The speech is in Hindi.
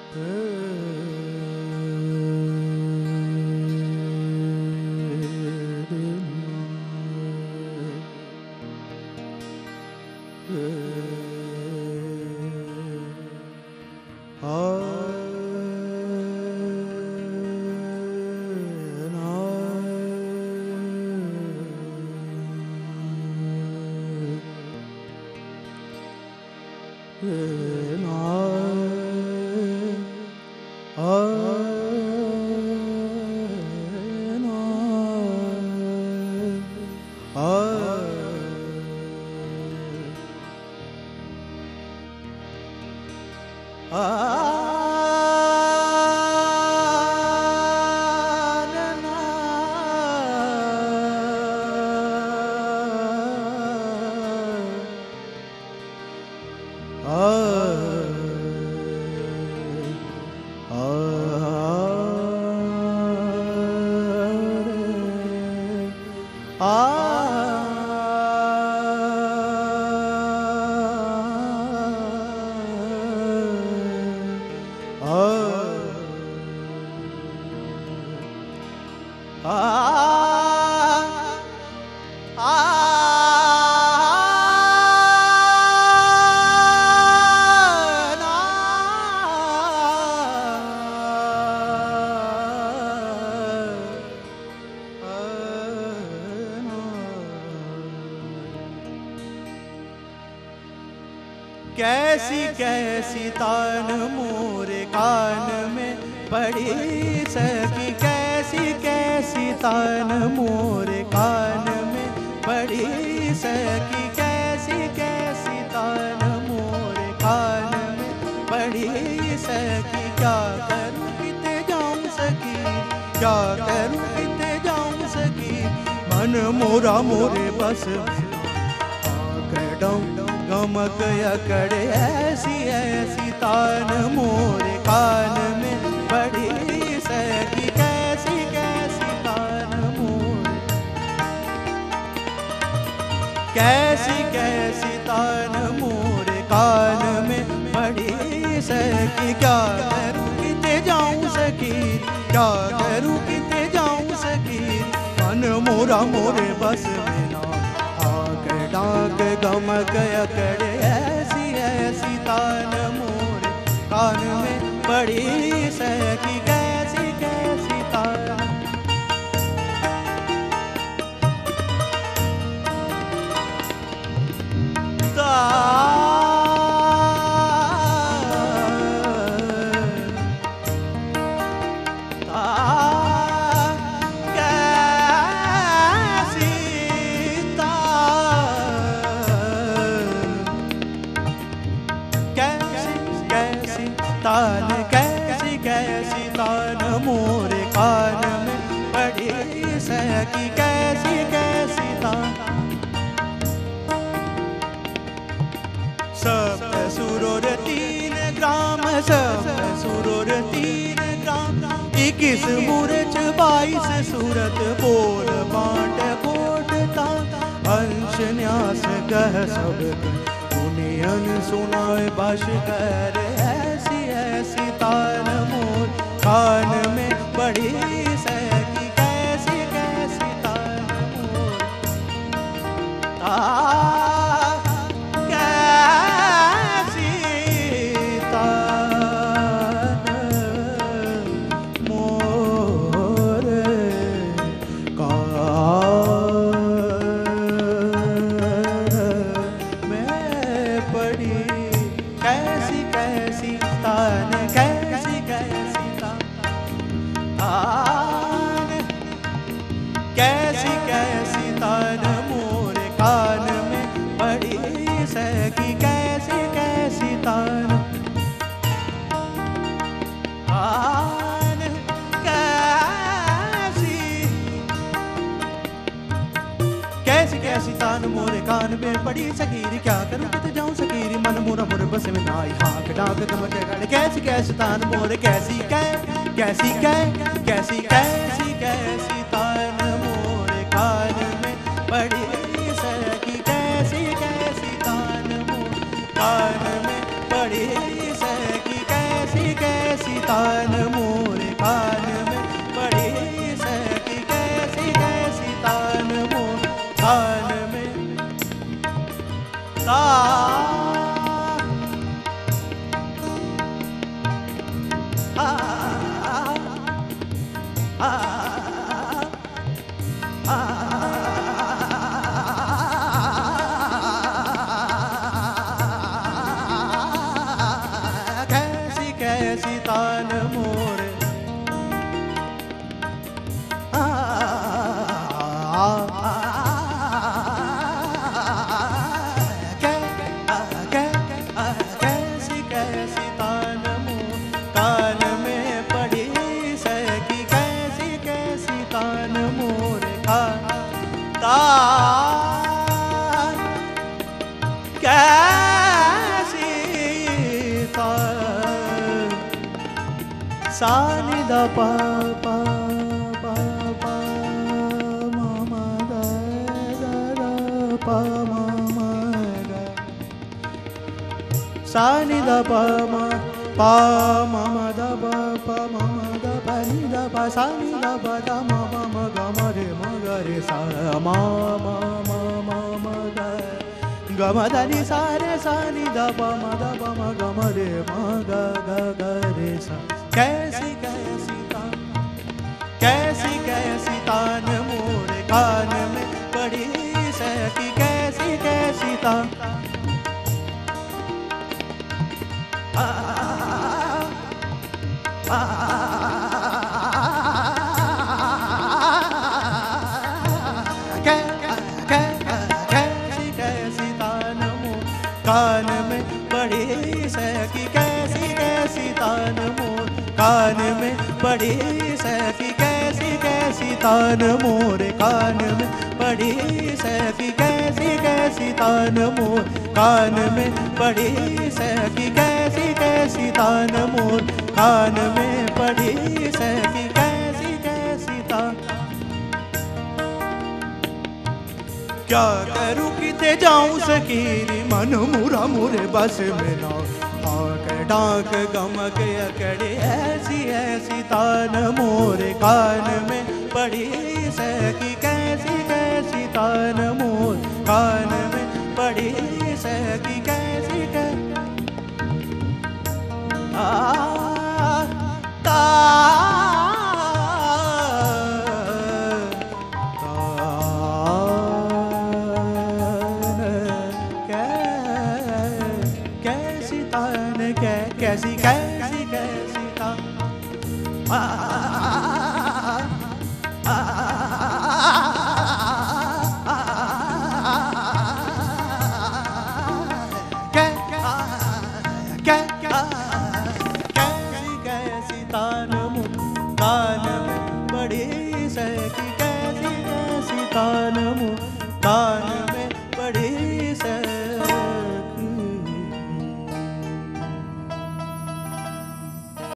कैसी कैसी तान मोरे कान में पड़ी सकी, कैसी कैसी तान मोरे कान में पड़ी सकी, कैसी कैसी तान मोरे कान में पड़ी सकी। क्या करूं किते जाऊं सकी, क्या करूं किते जाऊं सकी, मन मोरा मोरे बस गमक अकड़े ऐसी ऐसी तान मोरे कान में पड़ी सकी, कैसी कैसी तान मोरे, कैसी कैसी तान मोरे कान में पड़ी सकी। क्या करूं किते जाऊं सकी, क्या करूं किते जाऊं सकी, मन मोरा मोरे बस में डाक गमक अकड़े ऐसी ऐसी तान मोरे कान में पड़ी सकी, कैसी कैसी तान। तान कैसी कैसी तान मोरे कान में पड़ी सकी, कैसी कैसी तान। सब सुरोर 3 ग्राम, सब सुरोर 3 ग्राम, 21 मूरच 22 सूरत, बोल बांट बोटता अंश न्यास कह सब पुनियन सुनाए बाश कर। ऐसी ऐसी तान मोर कान में पड़ी सकी, कैसी कैसी तान मोर कैसी तान मोर कान में पड़ी, कैसी कैसी तान, कैसी कैसी तान, कैसी कैसी तान मोरे कान में पड़ी सकी, कैसी कैसी तान कैसी कैसी तान मोरे कान में पड़ी सकीरी। क्या करूं किते जाऊं सकीरी, मन मोरा मोरे बस में ना आई हाक डाक गमक अकड़े। कैसी कैसी तान मोरे, कैसी कैसी कैसी कैसी कैसी कैसी तान मोरे कान में पड़ी सकी, कैसी कैसी तान मोरे कान में पड़ी सकी, कैसी कैसी कान में ता कैसी कैसी तान मोरे कैसी कैसी तान मोर कान में पड़ी सकी कैसी कैसी तान मोरे कान तान कैसी तान सानी दा पा पा पा पा मा दा दा पा मा दा सानी दा पा मा दा पा मा दा पा नि दा पा सानी दा पा दा मा गा मा रे सा मा गा ग म दा नि सा रे सा नि दा पा मा ग म रे मा गा गा रे सा कैसी कैसी तान मोरे कान में पड़ी सकी कैसी कैसी तान कैसी कैसी तान मोर कान में पड़ी सकी कैसी कैसी तान मोर कान में पड़ी सकी कैसी कैसी तान मोरे कान में पड़ी सकी कैसी कैसी तान मोर कान में पड़ी सकी कैसी कैसी तान मोर कान में पड़ी सकी कैसी कैसी तान क्या करूं किते जाऊं सकीरी मन मुरा मुरे बस में ना आक डाक गमक अकड़े ऐसी ऐसी तान मोरे कान में पड़ी सकी कैसी कैसी तान मोर कान में पड़ी सकी कैसी कैसी कैसी कैसी कैसी तान कैसी कैसी तान कान में बड़ी सकी कैसी कैसी तान कान